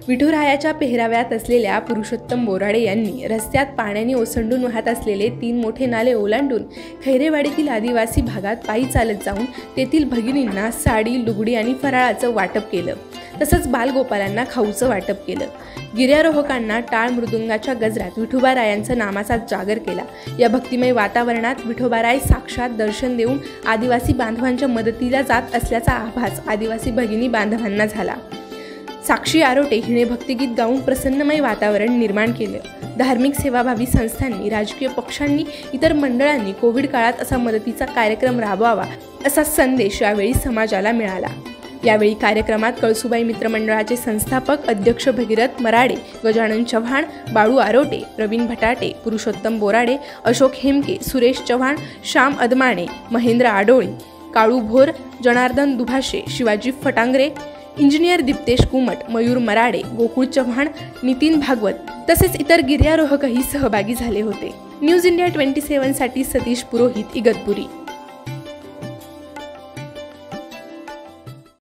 विठुरायाच्या पेहराव्यात असलेल्या पुरुषोत्तम बोराडे यांनी रस्त्यात पाण्याने ओसंडून वाहत असलेले 3 मोठे नाले ओलांडून खैरेवाडीतील आदिवासी भागात पायी चालत जाऊन तेथील भगिनींना साडी, लुगडी आणि फराळाचं वाटप केलं। तसंच बालगोपालांना खाऊचं वाटप केलं। गिर्यारोहकांना टाळ मृदुंगाच्या गजरात विठोबारायांचा नामाचा जागर केला। या भक्तिमय वातावरणात विठोबाराय साक्षात दर्शन देऊन आदिवासी बांधवांच्या मदतीला जात असल्याचा आभास आदिवासी भगिनी बांधवांना झाला। साक्षी आरोटे हिने भक्तिगीत गाऊन प्रसन्नमय वातावरण निर्माण केले। धार्मिक सेवाभावी संस्थांनी, राजकीय पक्षांनी, इतर मंडळांनी कोविड काळात असा मदतीचा कार्यक्रम राबवावा असा संदेश यावेळी समाजाला मिळाला। यावेळी कार्यक्रमात कळसुबाई मित्रमंडळाचे संस्थापक अध्यक्ष भगीरथ मराडे, गजानन चव्हाण, बाळू आरोटे, प्रवीण भटाटे, पुरुषोत्तम बोराडे, अशोक हेमके, सुरेश चव्हाण, श्याम अदमाणे, महेंद्र आडोळी, काळू भोर, जनार्दन दुभाषे, शिवाजी फटांगरे, इंजिनियर दीप्तेश कुमट, मयूर मराडे, गोकुळ चव्हाण, नितीन भागवत तसेच इतर गिर्यारोहकही सहभागी झाले होते। न्यूज इंडिया 27 साठी सतीश पुरोहित, इगतपुरी।